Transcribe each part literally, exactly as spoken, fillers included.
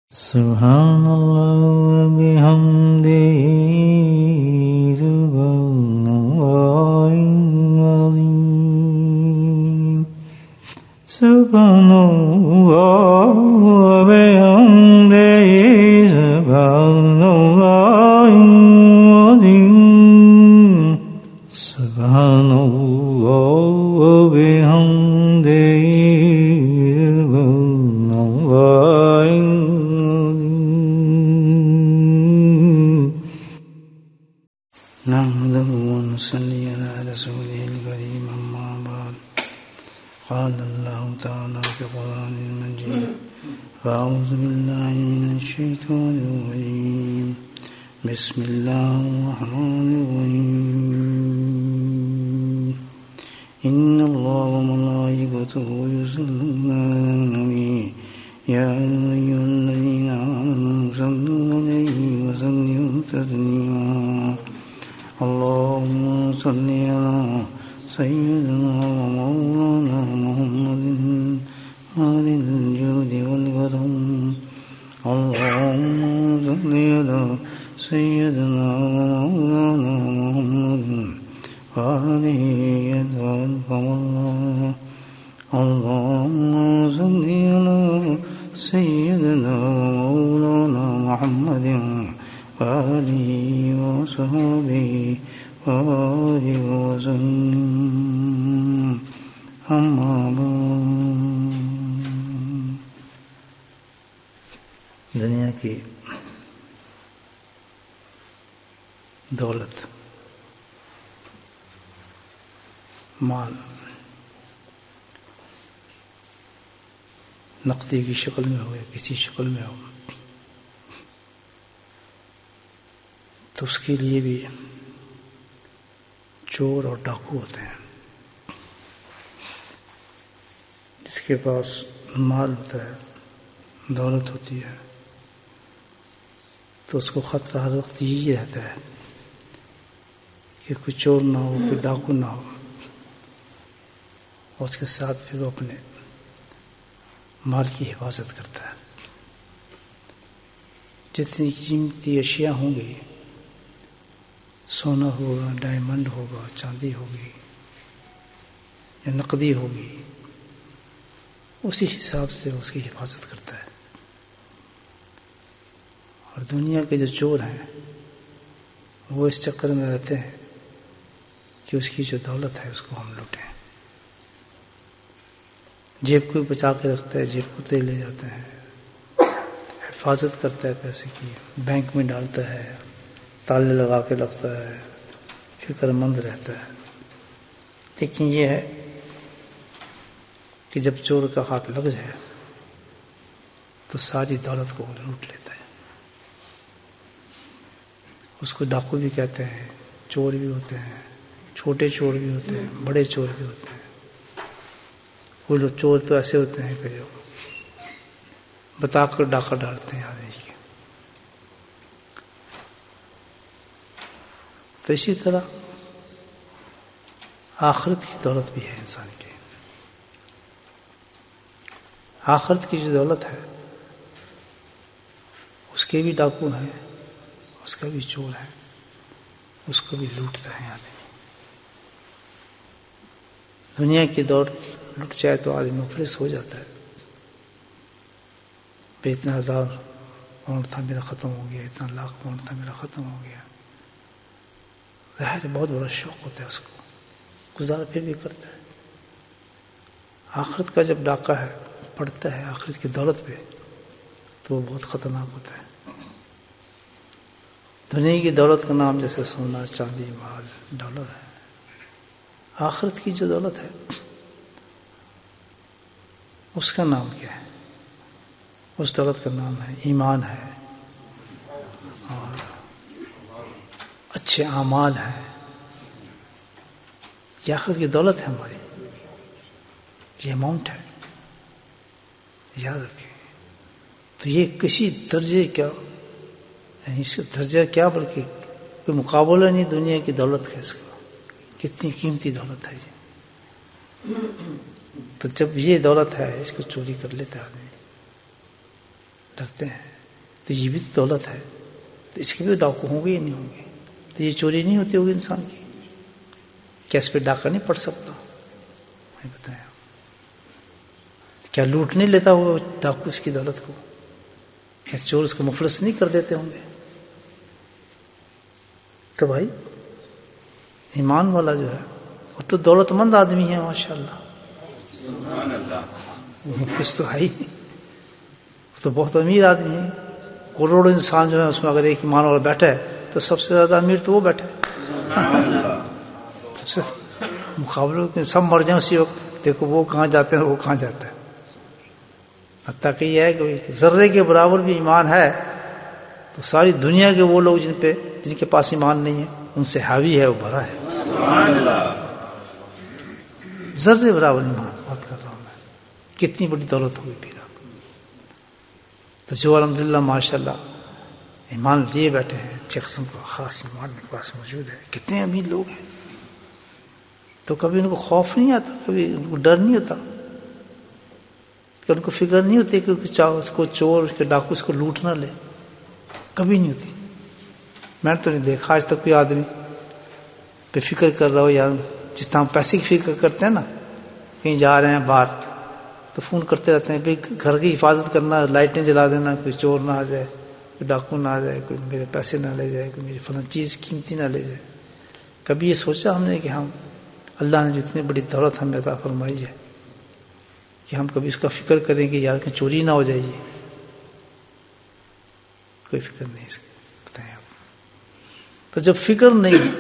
سبحان اللہ و بحمدہ سبحان اللہ العظیم سبحان اللہ و بحمدہ سبحان اللہ العظیم سبحان اللہ و بحمدہ صلی علی رسول الکریم اما بعد قال اللہ تعالی فی القرآن المجید فاعوذ باللہ من الشیطان الرجیم بسم اللہ الرحمن الرحیم ان اللہ وملائکتہ یصلون علی النبی یا ایھا الذین آمنوا صلوا علیہ وسلموا تسلیما اللهم صل على سيدنا ومولانا محمد مال الجود والكرم اللهم صل على سيدنا ومولانا محمد وآله يتوفى الله اللهم صل على سيدنا ومولانا محمد وآله وصحبه وآله وسلم أما بعد. دنیا کی دولت، مال نقدی کی شکل میں ہو یا کسی شکل میں ہو تو اس کے لیے بھی چور اور ڈاکو ہوتے ہیں. جس کے پاس مال ہوتا ہے، دولت ہوتی ہے، تو اس کو خطرہ ہر وقت یہی رہتا ہے کہ کوئی چور نہ ہو، کوئی ڈاکو نہ ہو، اور اس کے ساتھ پھر وہ اپنے مال کی حفاظت کرتا ہے. جتنی قیمتی اشیاء ہوں گی، سونا ہوگا، ڈائمنڈ ہوگا، چاندی ہوگی یا نقدی ہوگی، اسی حساب سے اس کی حفاظت کرتا ہے. اور دنیا کے جو چور ہیں وہ اس چکر میں رہتے ہیں کہ اس کی جو دولت ہے اس کو ہم لوٹیں. جیب کو بچا کے رکھتا ہے، جیب کو لے جاتے ہیں، حفاظت کرتا ہے پیسے کی، بینک میں ڈالتا ہے، تالے لگا کے رکھتا ہے، فکر مند رہتا ہے. لیکن یہ ہے کہ جب چور کا ہاتھ لگ جائے تو ساری دولت کو لوٹ لیتا ہے. اس کو ڈاکو بھی کہتے ہیں، چور بھی ہوتے ہیں، چھوٹے چور بھی ہوتے ہیں، بڑے چور بھی ہوتے ہیں. وہ لوگ چور تو ایسے ہوتے ہیں کہ جو بتا کر ڈاکہ ڈالتے ہیں آدمی کے. تو اسی طرح آخرت کی دولت بھی ہے انسان کی. آخرت کی جو دولت ہے اس کے بھی ڈاکو ہیں، اس کا بھی چور ہے، اس کو بھی لوٹتا ہے آدمی. دنیا کی دولت لٹ جائے تو آدمی مفلس ہو جاتا ہے. بے اتنا ہزار پاؤنڈ تھا میرا ختم ہو گیا، اتنا لاکھ پاؤنڈ تھا میرا ختم ہو گیا. ظاہر بہت بڑا شوق ہوتا ہے اس کو، گزارا پھر بھی کرتا ہے. آخرت کا جب ڈاکہ ہے پڑتا ہے آخرت کی دولت پہ تو وہ بہت خطرناک ہوتا ہے. دنیا کی دولت کا نام جیسے سونا، چاندی، مال، ڈالر ہے. آخرت کی جو دولت ہے اس کا نام کیا ہے؟ اس دولت کا نام ہے ایمان ہے، اور اچھے اعمال ہیں. یہ آخرت کی دولت ہے ہماری، یہ اماؤنٹ ہے، یاد رکھیں. تو یہ کسی درجے کا، یعنی اس کا درجہ کیا بلکہ کوئی مقابلہ نہیں دنیا کی دولت کا. اس کا کتنی قیمتی دولت ہے یہ. تو جب یہ دولت ہے اس کو چوری کر لیتا ہے آدمی، ڈرتے ہیں. تو یہ بھی تو دولت ہے، تو اس کے بھی ڈاکو ہوں گے یا نہیں ہوں گے؟ تو یہ چوری نہیں ہوتی ہوگی انسان کی؟ کیا اس پہ ڈاکہ نہیں پڑ سکتا؟ میں بتایا کیا لوٹ نہیں لیتا وہ ڈاکو اس کی دولت کو؟ کیا چور اس کو مفلس نہیں کر دیتے ہوں گے؟ تو بھائی ایمان والا جو ہے وہ تو دولت مند آدمی ہے ماشاء اللہ، مفلس تو ہے ہی نہیں، وہ تو بہت امیر آدمی ہے. کروڑوں انسان جو ہے اس میں اگر ایک ایمان والا بیٹھا ہے تو سب سے زیادہ امیر تو وہ بیٹھا ہے. سب سے مقابلوں میں سب مر جائیں اسی وقت، دیکھو وہ کہاں جاتے ہیں وہ کہاں جاتا ہے. حتیٰ کہ یہ ہے کہ ذرے کے برابر بھی ایمان ہے تو ساری دنیا کے وہ لوگ جن پہ جن کے پاس ایمان نہیں ہے ان سے حاوی ہے، وہ بھرا ہے. ذرے برابر ایمان بات کر رہا ہوں میں، کتنی بڑی دولت ہوگی پھر. تو جو الحمدللہ ماشاء اللہ ایمان لیے بیٹھے ہیں، اچھے قسم کا خاص ایمان میرے پاس موجود ہے، کتنے امیر لوگ ہیں، تو کبھی ان کو خوف نہیں آتا، کبھی ان کو ڈر نہیں ہوتا، کہ ان کو فکر نہیں ہوتی کہ اس کو چور اس کے ڈاکو اس کو لوٹ نہ لے، کبھی نہیں ہوتی. میں نے تو نہیں دیکھا آج تک کوئی آدمی پہ فکر کر رہا ہو. یار جس طرح ہم پیسے کی فکر کرتے ہیں نا، کہیں جا رہے ہیں باہر تو فون کرتے رہتے ہیں، بھائی گھر کی حفاظت کرنا، لائٹیں جلا دینا، کوئی چور نہ آ جائے، کوئی ڈاکو نہ آ جائے، کوئی میرے پیسے نہ لے جائے، کوئی میری فلاں چیز قیمتی نہ لے جائے. کبھی یہ سوچا ہم نے کہ ہم اللہ نے جو اتنی بڑی دولت ہمیں عطا فرمائی ہے کہ ہم کبھی اس کا فکر کریں کہ یار کہ چوری نہ ہو جائے؟ یہ کوئی فکر نہیں اس کی. بتائیں آپ، تو جب فکر نہیں،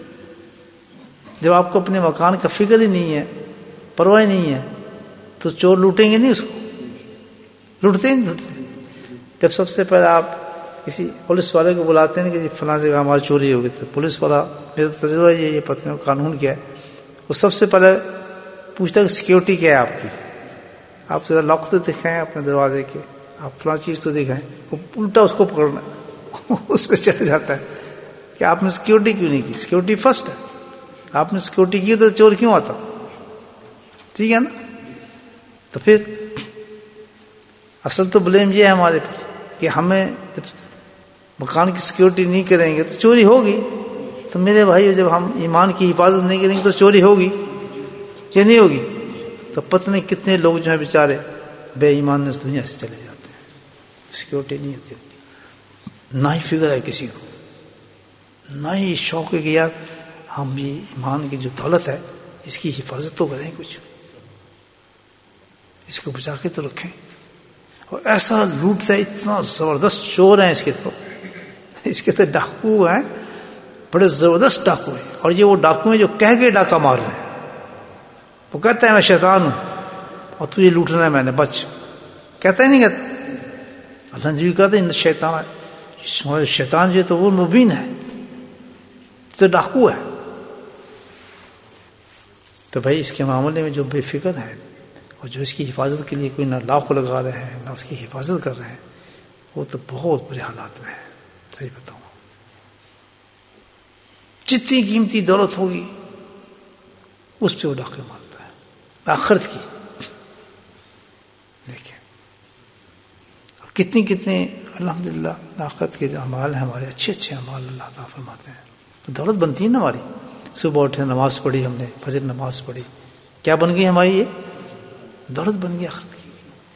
جب آپ کو اپنے مکان کا فکر ہی نہیں ہے، پرواہ نہیں ہے، تو چور لوٹیں گے نہیں اس کو؟ لوٹتے ہی نہیں لوٹتے. جب سب سے پہلے آپ کسی پولیس والے کو بلاتے ہیں کہ جی فلاں جگہ ہماری چوری ہو گئی، تو پولیس والا، میرا تجربہ یہ یہ پتہ نہیں قانون کیا ہے، وہ سب سے پہلے پوچھتا ہے کہ سیکیورٹی کیا ہے آپ کی، آپ ذرا لاک تو دکھائیں اپنے دروازے کے، آپ فلاں چیز تو دکھائیں. وہ الٹا اس کو پکڑنا اس پہ چڑھ جاتا ہے کہ آپ نے سیکیورٹی کیوں نہیں کی. سیکیورٹی فرسٹ ہے، آپ نے سیکیورٹی کی تو چور کیوں آتا؟ ٹھیک ہے نا. تو پھر اصل تو بلیم یہ ہے ہمارے پر کہ ہمیں جب مکان کی سیکیورٹی نہیں کریں گے تو چوری ہوگی. تو میرے بھائی جب ہم ایمان کی حفاظت نہیں کریں گے تو چوری ہوگی یا نہیں ہوگی؟ تو پتہ نہیں کتنے لوگ جو ہیں بیچارے بے ایمان اس دنیا سے چلے جاتے ہیں، سیکیورٹی نہیں ہوتی، نہ ہی فکر ہے کسی کو، نہ ہی شوق ہے کہ یار ہم یہ ایمان کی جو دولت ہے اس کی حفاظت تو کریں، کچھ اس کو بچا کے تو رکھیں. اور ایسا لوٹتا ہے، اتنا زبردست چور ہیں اس کے، تو اس کے تو ڈاکو ہیں، بڑے زبردست ڈاکو ہیں. اور یہ وہ ڈاکو ہیں جو کہہ کے ڈاکہ مار رہے ہیں. وہ کہتا ہے میں شیطان ہوں اور تجھے لوٹنا ہے، میں نے بچ، کہتا ہی نہیں کہتا. اللہ جی کہتے ہیں شیطان شیطان جو تو وہ مبین ہے، تو ڈاکو ہے. تو بھائی اس کے معاملے میں جو بے فکر ہے اور جو اس کی حفاظت کے لیے کوئی نہ لاکھ لگا رہے ہیں نہ اس کی حفاظت کر رہے ہیں، وہ تو بہت برے حالات میں ہے. صحیح بتاؤں، جتنی قیمتی دولت ہوگی اس پہ وہ ڈاکے مارتا ہے. آخرت کی دیکھیں اب کتنی کتنے الحمدللہ آخرت کے جو اعمال ہیں ہمارے، اچھے اچھے اعمال اللہ تعالیٰ فرماتے ہیں. تو دولت بنتی ہے نا ہماری. صبح اٹھے نماز پڑھی ہم نے، فجر نماز پڑھی، کیا بن گئی ہماری؟ یہ دولت بن گئی آخرت کی.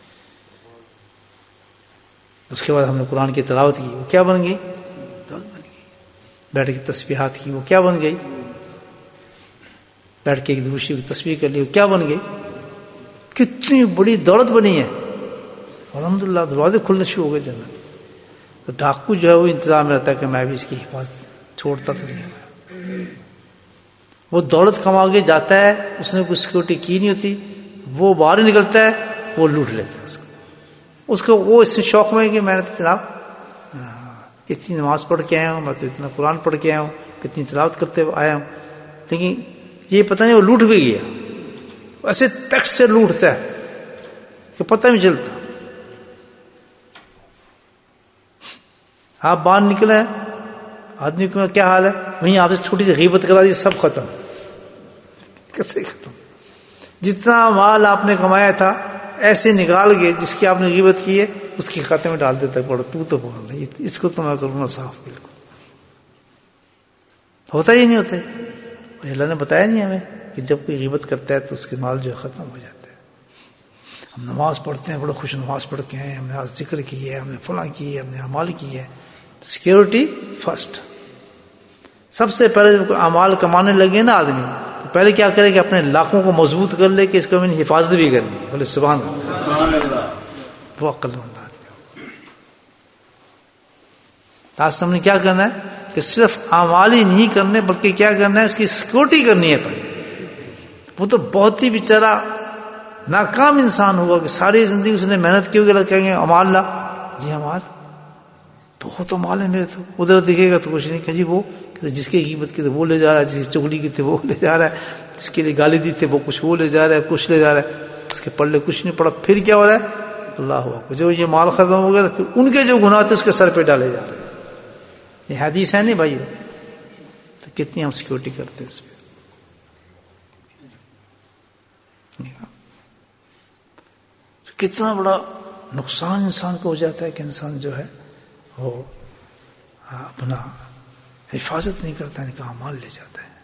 اس کے بعد ہم نے قرآن کی تلاوت کی، وہ کیا بن گئی؟ دولت بن گئی. بیٹھ کے تسبیحات کی، وہ کیا بن گئی؟ بیٹھ کے ایک دوسرے کی تسبیح کر لی، وہ کیا بن گئی؟ کتنی بڑی دولت بنی ہے. الحمدللہ دروازے کھلنے شروع ہو گئے جنت. تو ڈاکو جو ہے وہ انتظام رہتا ہے کہ میں بھی اس کی حفاظت چھوڑتا تو نہیں. وہ دولت کما کے جاتا ہے، اس نے کوئی سیکورٹی کی نہیں ہوتی، وہ باہر نکلتا ہے، وہ لوٹ لیتا ہے اس کو. اس کو وہ اس شوق میں ہے کہ میں نے تو جناب اتنی نماز پڑھ کے آیا ہوں، میں تو اتنا قرآن پڑھ کے آیا ہوں، کتنی تلاوت کرتے آیا ہوں، لیکن یہ پتہ نہیں وہ لوٹ بھی گیا. ایسے ٹیکس سے لوٹتا ہے کہ پتہ نہیں چلتا. آپ باہر نکلے، آدمی کو کیا حال ہے، وہیں آپ سے چھوٹی سی غیبت کرا دی، سب ختم. کیسے ختم؟ جتنا مال آپ نے کمایا تھا ایسے نکال کے، جس کی آپ نے غیبت کی ہے اس کے کھاتے میں ڈال دیتا ہے, پڑھو تو تو بول رہا اس کو تو میں کروں گا صاف. بالکل ہوتا ہی نہیں ہوتا ہے. اللہ نے بتایا نہیں ہمیں کہ جب کوئی غیبت کرتا ہے تو اس کے مال جو ہے ختم ہو جاتا ہے. ہم نماز پڑھتے ہیں, بڑے خوش نماز پڑھ کے ہیں, ہم نے آج ذکر کی ہے, ہم نے فلاں کی ہے, ہم نے اعمال کی ہے. Security first. سب سے پہلے جب اعمال کمانے لگے نا آدمی تو پہلے کیا کرے کہ اپنے لاکھوں کو مضبوط کر لے کہ اس کو میں نے حفاظت بھی کرنی ہے. بولے سبحان اللہ. وہ عقل مند آدمی. آج ہم نے کیا کرنا ہے کہ صرف اعمال ہی نہیں کرنے بلکہ کیا کرنا ہے, اس کی سیکیورٹی کرنی ہے پہلے. وہ تو بہت ہی بیچارہ ناکام انسان ہوگا کہ ساری زندگی اس نے محنت کی ہوگی. کہیں گے امال لا, جی امال بہت امال ہے میرے, تو ادھر دیکھے گا تو کچھ نہیں کہ جی وہ جس کی غیبت کی تھے وہ لے جا رہا ہے, جس کی چگلی کی تھے وہ لے جا رہا ہے, جس کے لیے گالی دی تھے وہ کچھ وہ لے جا رہا ہے, کچھ لے جا رہا ہے, اس کے پلے کچھ نہیں پڑا. پھر کیا ہو رہا ہے, اللہ اکبر, جو یہ مال ختم ہو گیا تو پھر ان کے جو گناہ تھے اس کے سر پہ ڈالے جا رہے ہیں. یہ حدیث ہے نہیں بھائی, تو کتنی ہم سیکورٹی کرتے ہیں اس پہ. کتنا بڑا نقصان انسان کو ہو جاتا ہے کہ انسان جو ہے وہ اپنا حفاظت نہیں کرتا ہے, کہاں مال لے جاتا ہے.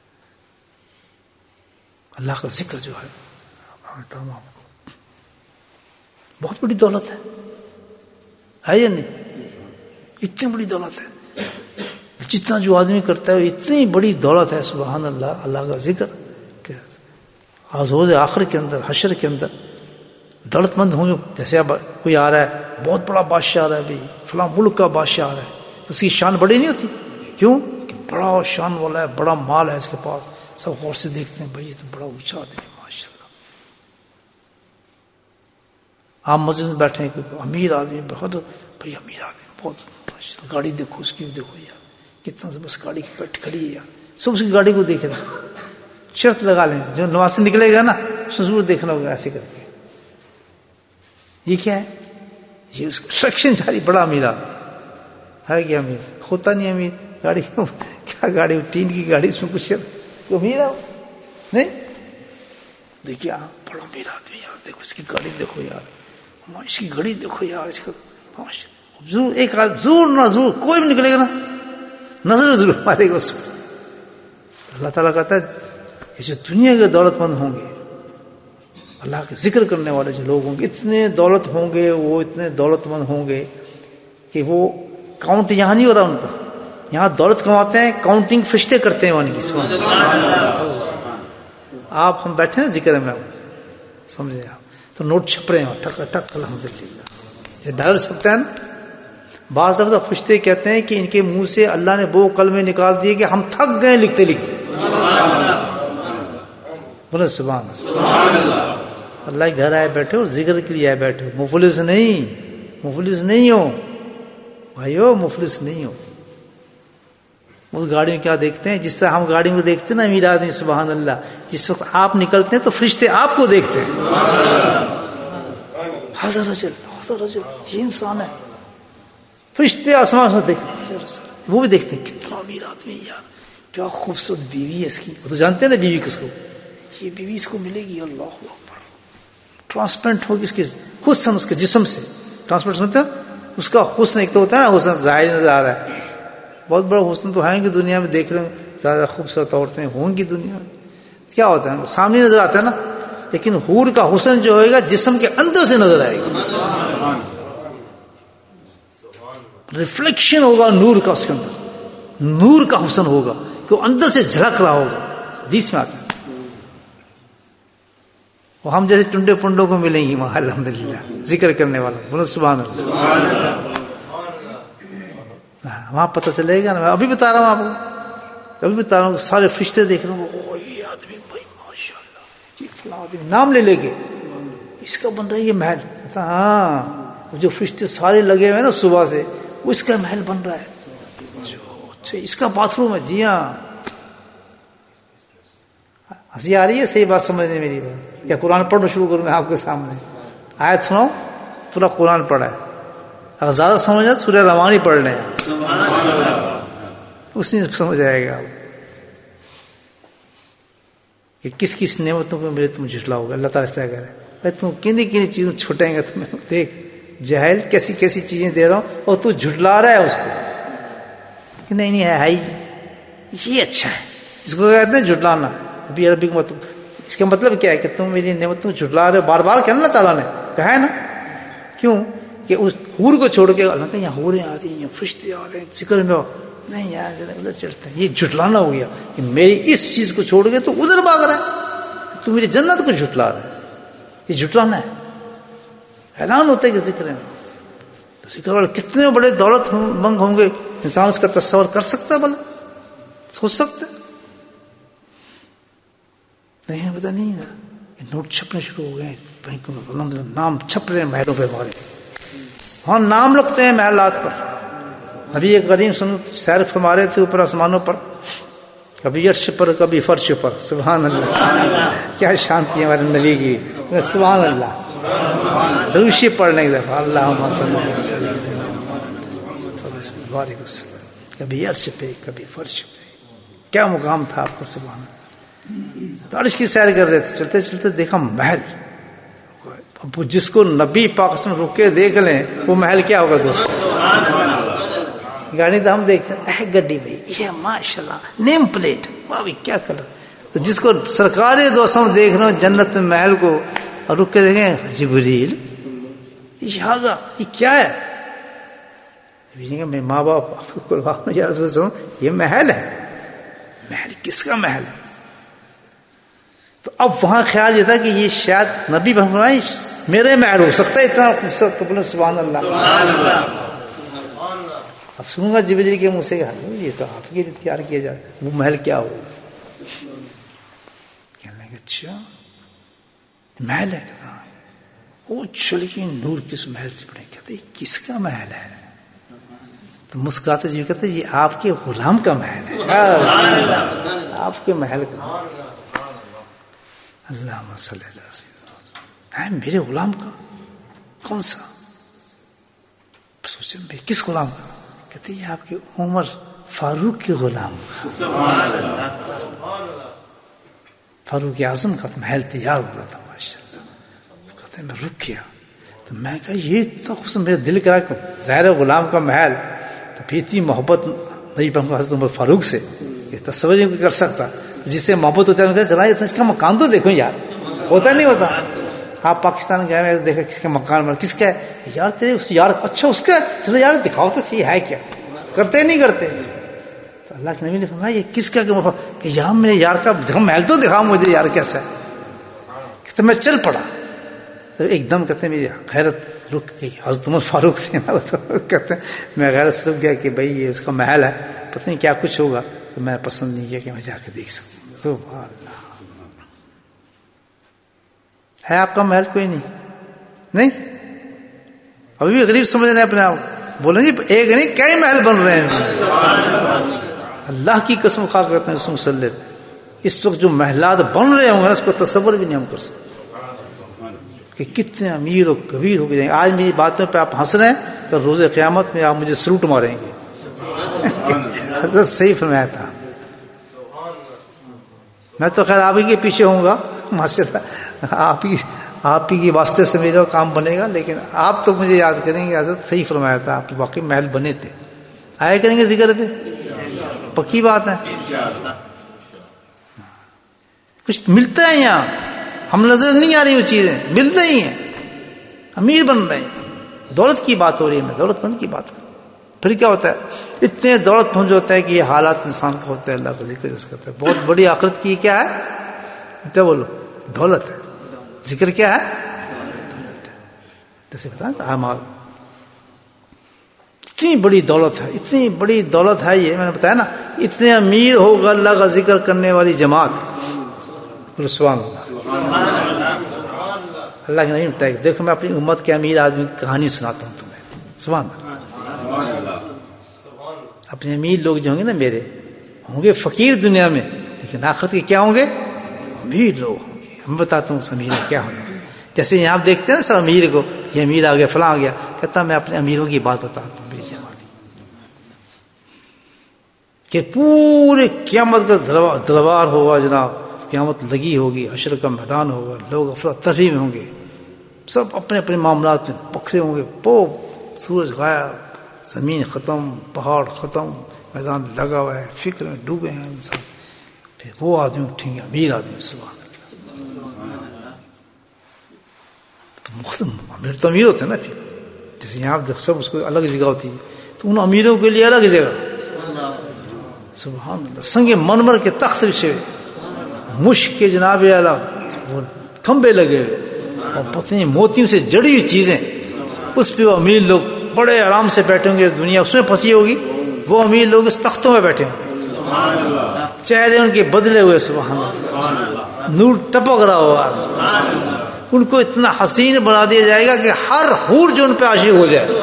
اللہ کا ذکر جو ہے آپ کو بہت بڑی دولت ہے, ہے یا نہیں؟ اتنی بڑی دولت ہے. جتنا جو آدمی کرتا ہے اتنی بڑی دولت ہے. سبحان اللہ. اللہ کا ذکر کہ روز آخر کے اندر, حشر کے اندر دولت مند ہوں گے. جیسے اب کوئی آ رہا ہے, بہت بڑا بادشاہ آ رہا ہے, بھائی فلاں ملک کا بادشاہ آ رہا ہے, تو اس کی شان بڑی نہیں ہوتی. کیوں کہ بڑا شان والا ہے, بڑا مال ہے اس کے پاس. سب غور سے دیکھتے ہیں, بھائی یہ تو بڑا اونچا آدمی ہے ماشاء اللہ. آپ مسجد میں بیٹھے ہیں, امیر آدمی, بہت بھائی امیر آدمی, بہت گاڑی دیکھو اس کی, دیکھو یار کتنا بس گاڑی کی پیٹ کھڑی ہے یار. سب اس کی گاڑی کو دیکھ رہے ہیں. شرط لگا لیں, جو نواز سے نکلے گا نا اس کو ضرور دیکھنا ہوگا ایسے کر کے. یہ کیا ہے, یہ اس کا سیکشن جاری, بڑا امیر آدمی ہے. کیا امیر ہوتا نہیں امیر, گاڑی کیا گاڑی, ٹین کی گاڑی, اس میں کچھ امیر ہے نہیں. دیکھیے بڑا امیر آدمی یار, دیکھو اس کی گاڑی دیکھو یار, اس کی گاڑی دیکھو یار, اس کا ضرور ایک ضرور نہ ضرور کوئی بھی نکلے گا نا, نظر ضرور مارے گا اس پر. اللہ تعالیٰ کہتا ہے کہ جو دنیا کے دولت مند ہوں گے, اللہ کے ذکر کرنے والے جو لوگ ہوں گے, اتنے دولت ہوں گے, وہ اتنے دولت مند ہوں گے کہ وہ کاؤنٹ یہاں نہیں ہو رہا ان کا. یہاں دولت کماتے ہیں, کاؤنٹنگ فرشتے کرتے ہیں وہاں کی. آپ ہم بیٹھے نا ذکر میں, سمجھے آپ, تو نوٹ چھپ رہے ہیں ٹک ٹک الحمدللہ. جو ڈالر چھپتا ہے نا, بعض دفعہ فرشتے کہتے ہیں کہ ان کے منہ سے اللہ نے وہ کلمے نکال دیے کہ ہم تھک گئے لکھتے لکھتے. بولے سبحان اللہ. اللہ کے گھر آئے بیٹھے اور ذکر کے لیے آئے بیٹھے, مفلس نہیں, مفلس نہیں ہو بھائیو, مفلس نہیں ہو. اس گاڑی میں کیا دیکھتے ہیں, جس طرح ہم گاڑی میں دیکھتے ہیں نا امیر آدمی, سبحان اللہ, جس وقت آپ نکلتے ہیں تو فرشتے آپ کو دیکھتے ہیں. حضر رجل, حضر رجل, یہ انسان ہے. فرشتے آسمان سے دیکھتے ہیں, وہ بھی دیکھتے ہیں کتنا امیر آدمی یار, کیا خوبصورت بیوی ہے اس کی. وہ تو جانتے ہیں نا بیوی کس کو, یہ بیوی اس کو ملے گی, اللہ اکبر, ٹرانسپیرنٹ ہوگی اس کے حسن, اس کے جسم سے. ٹرانسپیرنٹ مطلب اس کا حسن, ایک تو ہوتا ہے نا حسن ظاہر نظر آ رہا ہے, بہت بڑا حسن تو ہے کہ دنیا میں دیکھ رہے ہیں, زیادہ خوبصورت عورتیں ہوں گی دنیا میں, کیا ہوتا ہے سامنے نظر آتا ہے نا, لیکن حور کا حسن جو ہوئے گا جسم کے اندر سے نظر آئے گا, ریفلیکشن ہوگا نور کا اس کے اندر, نور کا حسن ہوگا کہ وہ اندر سے جھلک رہا ہوگا. حدیث میں آتا ہے وہ ہم جیسے ٹنڈے پنڈوں کو ملیں گی وہاں الحمدللہ ذکر کرنے والا. بولو سبحان اللہ. وہاں پتہ چلے گا نا, ابھی بتا رہا ہوں آپ کو, ابھی بتا رہا ہوں, سارے فرشتے دیکھ رہے ہوں, یہ آدمی بھائی ماشاء اللہ, یہ فلاں آدمی, نام لے لے کے اس کا بن رہا ہے یہ محل. ہاں, جو فرشتے سارے لگے ہوئے ہیں نا صبح سے, وہ اس کا محل بن رہا ہے. جو اس کا باتھ روم ہے, جی ہاں. ہنسی آ رہی ہے, صحیح بات سمجھنے میری بات, یا قرآن پڑھنا شروع کروں میں آپ کے سامنے, آیت سناؤ, پورا قرآن پڑھا ہے. اگر زیادہ سمجھنا تو سورہ رحمان ہی پڑھ لیں, اس میں سمجھ آئے گا کہ کس کس نعمتوں کو میرے تم جھٹلاؤ گے. اللہ تعالیٰ اس طرح کہہ رہے ہیں, تم کنی کنی چیزوں چھوٹیں گے تمہیں, دیکھ جاہل کیسی کیسی چیزیں دے رہا ہوں اور تو جھٹلا رہا ہے اس کو کہ نہیں نہیں ہے ہی یہ اچھا ہے. اس کو کہتے ہیں جھٹلانا. ابھی عربی کا مطلب اس کا مطلب کیا ہے کہ تم میری نعمتوں جھٹلا رہے ہو. بار بار کہنا اللہ تعالیٰ نے کہا ہے نا. کیوں کہ اس حور کو چھوڑ کے اللہ یہاں حوریں آ رہی ہیں فرشتے آ رہے ہیں ذکر میں ہو نہیں یار ادھر چلتے ہیں. یہ جھٹلانا ہو گیا کہ میری اس چیز کو چھوڑ کے تو ادھر بھاگ رہا ہے. تو میری جنت کو جھٹلا رہا ہے. یہ جھٹلانا ہے. اعلان ہوتا ہے کہ ذکر میں ذکر والے کتنے بڑے دولت مند ہوں گے انسان اس کا تصور کر سکتا ہے بھلا سوچ سکتا ہے نہیں پتا نہیں ہے. نوٹ چھپنے شروع ہو گئے بینکوں میں نام چھپ رہے ہیں محلوں پہ ہمارے. ہاں نام لگتے ہیں محلات پر. نبی کریم صلی اللہ علیہ وسلم سیر فرما رہے تھے اوپر آسمانوں پر کبھی عرش پر کبھی فرش پر. سبحان اللہ کیا شانتی ہے ہمارے نبی کی. سبحان اللہ دروشی پڑھنے کی دفعہ اللہم صلی اللہ علیہ وسلم کبھی عرش پہ کبھی فرش پہ. کیا مقام تھا آپ کا. سبحان اللہ. تو عرش کی سیر کر رہے تھے چلتے چلتے دیکھا محل. اب جس کو نبی پاک سے رک کے دیکھ لیں وہ محل کیا ہوگا دوست. گاڑی تو ہم دیکھتے ہیں گڈی بھائی یہ ماشاء اللہ نیم پلیٹ واہ کیا کلر. تو جس کو سرکار دو سو دیکھ رہے ہو جنت محل کو اور رک کے دیکھیں جبریل یہ یہ کیا ہے. میں ماں باپ آپ کو قربان یا رسول اللہ یہ محل ہے. محل کس کا محل ہے. تو اب وہاں خیال یہ تھا کہ یہ شاید نبی فرمائے میرے محل ہو سکتا ہے اتنا. سبحان اللہ. اب سنوں گا جبریل کے منہ سے یہ تو آپ کے لیے تیار کیا جائے وہ محل کیا ہو. کہنے لگے اچھا محل ہے کہتا وہ چل کے نور کس محل سے پڑے. کہتے کس کا محل ہے. تو مسکراتے جی کہتے یہ آپ کے غلام کا محل ہے. آپ کے محل کا. اللہ صلی اللہ علیہ وسلم میرے غلام کا کون سا. سوچے میرے کس غلام کا. کہتے یہ آپ کے عمر فاروق کے غلام کا. فاروق اعظم کا محل تیار ہو رہا تھا ماشاء اللہ. کہتے میں رک گیا تو میں کہا یہ تو خوش میرے دل کرا ظاہر غلام کا محل تو پھر اتنی محبت نہیں پہنچا حضرت عمر فاروق سے یہ تصور نہیں کر سکتا. جس سے محبت ہوتا ہے ذرا اس کا مکان تو دیکھو یار. ہوتا نہیں ہوتا. آپ پاکستان گئے میں دیکھا کس کا مکان بنا کس کا ہے یار تیرے اس یار اچھا اس کا چلو یار دکھاؤ تو صحیح ہے کیا. کرتے نہیں کرتے. تو اللہ کے نبی نے فرمایا یہ کس کا کہ یار میرے یار کا محل تو دکھاؤ مجھے یار کیسا ہے. تو میں چل پڑا تو ایک دم کہتے میری غیرت رک گئی. حضرت عمر فاروق سے کہتے میں غیرت سے رک گیا کہ بھائی یہ اس کا محل ہے پتہ نہیں کیا کچھ ہوگا. تو میں نے پسند نہیں کیا کہ میں جا کے دیکھ سکوں. سبحان اللہ. ہے آپ کا محل کوئی نہیں نہیں ابھی بھی غریب سمجھ رہے ہیں اپنے آپ. بولیں جی ایک نہیں کئی محل بن رہے ہیں. اللہ کی قسم کھا کرتے ہیں اس مسلط اس وقت جو محلات بن رہے ہوں گے اس کو تصور بھی نہیں ہم کر سکتے کہ کتنے امیر و کبیر ہو گئے. آج میری باتوں پہ آپ ہنس رہے ہیں تو روز قیامت میں آپ مجھے سلوٹ ماریں گے. حضرت صحیح فرمایا تھا. میں تو خیر آپ ہی کے پیچھے ہوں گا ماشاء اللہ. آپ ہی آپ ہی کے واسطے سے میرا کام بنے گا لیکن آپ تو مجھے یاد کریں گے. حضرت صحیح فرمایا تھا. آپ واقعی محل بنے تھے. آیا کریں گے ذکر پہ پکی بات ہے. کچھ ملتا ہے یہاں ہم نظر نہیں آ رہی وہ چیزیں مل رہی ہیں. امیر بن رہے ہیں. دولت کی بات ہو رہی ہے. میں دولت مند کی بات کروں. پھر کیا ہوتا ہے اتنے دولت پہنچ ہوتا ہے کہ یہ حالات انسان کو ہوتا ہے. اللہ کا ذکر جس کرتا ہے. بہت بڑی آخرت کی کیا ہے کیا بولو دولت ہے. ذکر کیا ہے دولت ہے. جیسے بتائیں اعمال اتنی بڑی دولت ہے. اتنی بڑی دولت ہے یہ میں نے بتایا نا. اتنے امیر ہوگا اللہ کا ذکر کرنے والی جماعت. سبحان اللہ. اللہ کے نہیں بتایا دیکھو میں اپنی امت کے امیر آدمی کی کہانی سناتا ہوں تمہیں. سبحان اللہ. اپنے امیر لوگ جو ہوں گے نا میرے ہوں گے فقیر دنیا میں لیکن آخرت کے کیا ہوں گے امیر لوگ ہوں گے. ہم بتاتا ہوں اس امیر کیا ہونا. جیسے یہاں آپ دیکھتے ہیں نا سر امیر کو یہ امیر آ گیا فلاں آ گیا کہتا میں اپنے امیروں کی بات بتاتا ہوں میری جماعت کہ پورے قیامت کا دربار ہوگا جناب. قیامت لگی ہوگی حشر کا میدان ہوگا لوگ افراد تفریح میں ہوں گے. سب اپنے اپنے معاملات میں پکھرے ہوں گے. پو سورج غائب، زمین ختم، پہاڑ ختم، میدان لگا ہوا ہے، فکر میں ڈوبے ہیں انسان. پھر وہ آدمی اٹھیں گے امیر آدمی. سبحان اللہ. تو مختلف امیر تو امیر ہوتے ہیں نا. پھر جیسے یہاں سب اس کو الگ جگہ ہوتی ہے، تو ان امیروں کے لیے الگ جگہ. سبحان اللہ. سنگ منور کے تخت بچھے، مشک کے جناب اعلیٰ وہ کھمبے لگے ہوئے، اور پتنی موتیوں سے جڑی ہوئی چیزیں، اس پہ وہ امیر لوگ بڑے آرام سے بیٹھے ہوں گے. دنیا اس میں پھنسی ہوگی، وہ امیر لوگ اس تختوں میں بیٹھے ہوں، چہرے ان کے بدلے ہوئے. سبحان اللہ. نور ٹپک رہا ہوگا. ان کو اتنا حسین بنا دیا جائے گا کہ ہر حور جو ان پہ عاشق ہو جائے.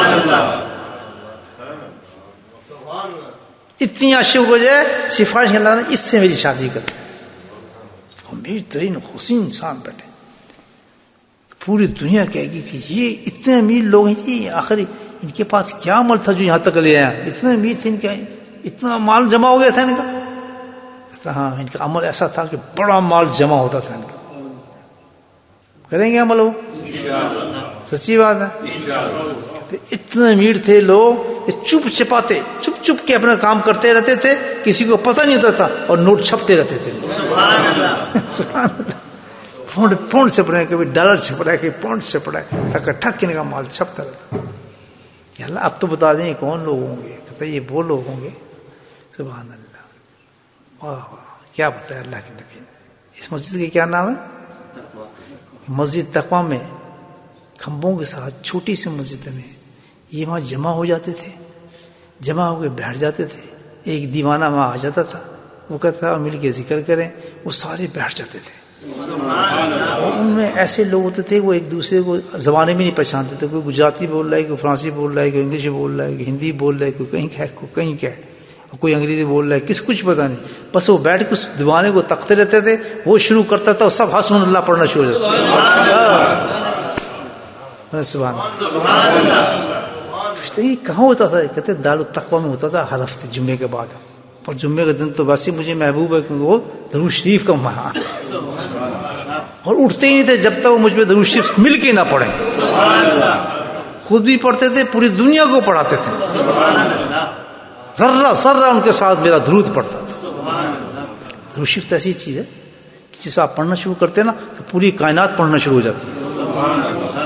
اتنی عاشق ہو جائے سفارش اللہ نے اس سے میری شادی کر. امیر ترین حسین انسان بیٹھے، پوری دنیا کہے گی کہ یہ اتنے امیر لوگ ہیں جی، آخر ان کے پاس کیا عمل تھا جو یہاں تک لے آیا. اتنے امیر تھے، ان کا اتنا مال جمع ہو گیا تھا ان کا. کہتا ہاں ان کا عمل ایسا تھا کہ بڑا مال جمع ہوتا تھا ان کا. کریں گے عمل وہ؟ سچی بات ہے. اتنے امیر تھے لوگ، چپ چپاتے چپ چپ کے اپنا کام کرتے رہتے تھے، کسی کو پتہ نہیں ہوتا تھا، اور نوٹ چھپتے رہتے تھے. سبحان اللہ. پونڈ پونڈ چھپ رہے ہیں، کبھی ڈالر چھپ رہا ہے، کبھی پونڈ چھپ رہا ہے، ٹھک ٹھک ان کا مال چھپتا رہتا. کہ اللہ اب تو بتا دیں کون لوگ ہوں گے. کہتا ہے یہ وہ لوگ ہوں گے. سبحان اللہ. واہ واہ، کیا بتایا اللہ کے نبی. اس مسجد کے کیا نام ہے؟ مسجد تقویٰ میں کھمبوں کے ساتھ چھوٹی سی مسجد میں یہ وہاں جمع ہو جاتے تھے، جمع ہو کے بیٹھ جاتے تھے. ایک دیوانہ وہاں آ جاتا تھا، وہ کہتا تھا مل کے ذکر کریں، وہ سارے بیٹھ جاتے تھے. اور ان میں ایسے لوگ ہوتے تھے وہ ایک دوسرے کو زبانیں بھی نہیں پہچانتے تھے. کوئی گجراتی بول رہا ہے، کوئی فرانسی بول رہا ہے، کوئی انگلش بول رہا ہے، کوئی ہندی بول رہا ہے، کوئی کہیں ہے کوئی کہیں کیا ہے، کوئی انگریزی بول رہا ہے، کس کچھ پتہ نہیں. بس وہ بیٹھ کے اس دیوانے کو تکتے رہتے تھے. وہ شروع کرتا تھا اور سب حسبنا اللہ پڑھنا شروع ہو جاتا. سبحان اللہ. پوچھتے یہ کہاں ہوتا تھا؟ کہتے دار التقویٰ میں ہوتا تھا ہر ہفتے جمعے کے بعد. اور جمعے کے دن تو ویسے مجھے محبوب ہے کیونکہ وہ درود شریف کا مہا، اور اٹھتے ہی نہیں تھے جب تک وہ مجھ پہ درود شریف مل کے نہ پڑھیں. خود بھی پڑھتے تھے، پوری دنیا کو پڑھاتے تھے. ذرہ ذرہ ان کے ساتھ میرا درود پڑھتا تھا. درود شریف تو ایسی چیز ہے کہ جس آپ پڑھنا شروع کرتے ہیں نا تو پوری کائنات پڑھنا شروع ہو جاتی ہے.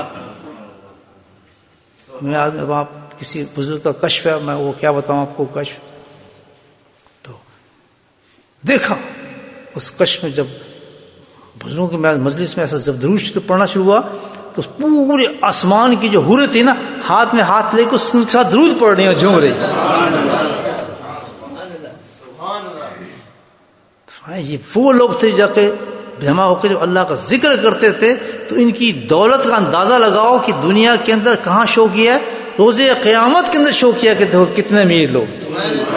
میں اب آپ کسی بزرگ کا کشف ہے، میں وہ کیا بتاؤں آپ کو کشف. تو دیکھا اس کشف میں جب بزرگوں کی مجلس میں ایسا جب درود پڑھنا شروع ہوا تو پورے آسمان کی جو حوریں تھی نا، ہاتھ میں ہاتھ لے کے اس کے ساتھ درود پڑھ رہی ہیں، جھوم رہی. یہ وہ لوگ تھے جا کے جمع ہو کے جو اللہ کا ذکر کرتے تھے. تو ان کی دولت کا اندازہ لگاؤ کہ دنیا کے اندر کہاں شو کیا ہے. روز قیامت کے اندر شو کیا کہ دیکھو کتنے امیر لوگ.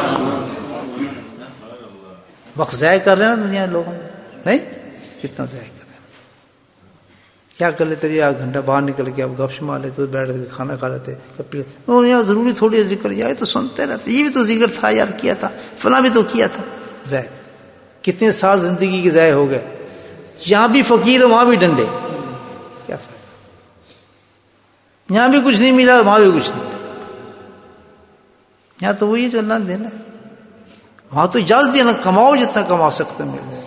وقت ضائع کر رہے ہیں نا دنیا لوگوں نہیں، کتنا ضائع کر رہے ہیں. کیا کر لیتے ایک گھنٹہ باہر نکل کے اب گپ شپ مار لیتے، بیٹھ کے کھانا کھا لیتے. یار ضروری تھوڑی ذکر یار تو سنتے رہتے، یہ بھی تو ذکر تھا یار، کیا تھا فلاں بھی تو کیا تھا. ضائع کتنے سال زندگی کے ضائع ہو گئے. یہاں بھی فقیر ہے، وہاں بھی ڈنڈے. کیا فائدہ؟ یہاں بھی کچھ نہیں ملا، وہاں بھی کچھ نہیں. یہاں تو وہی جو اللہ نے دینا ہے. وہاں تو اجازت دیا نا، کماؤ جتنا کما سکتے ہیں.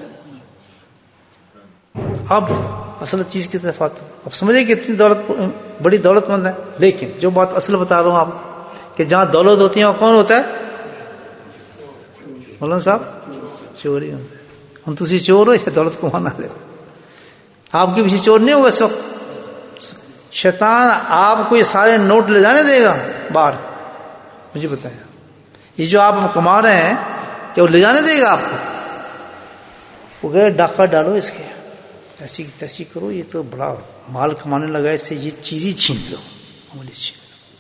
اب اصل چیز کی طرف آتے. اب سمجھے کہ اتنی دولت بڑی دولت مند ہے، لیکن جو بات اصل بتا رہا ہوں آپ کہ جہاں دولت ہوتی ہے وہاں کون ہوتا ہے؟ مولانا صاحب چوری ہوتا ہے. ہم تو اسی چور ہو یا دولت کمانا لے. آپ کے پیچھے چور نہیں ہوگا اس وقت. شیطان آپ کو یہ سارے نوٹ لے جانے دے گا باہر؟ مجھے بتائیں، یہ جو آپ کما رہے ہیں کہ وہ لے جانے دے گا آپ کو؟ وہ گئے ڈاکہ ڈالو اس کے، ایسی تیسی کرو، یہ تو بڑا مال کمانے لگا، اس سے یہ چیز ہی چھین لو، عملی چھین لو.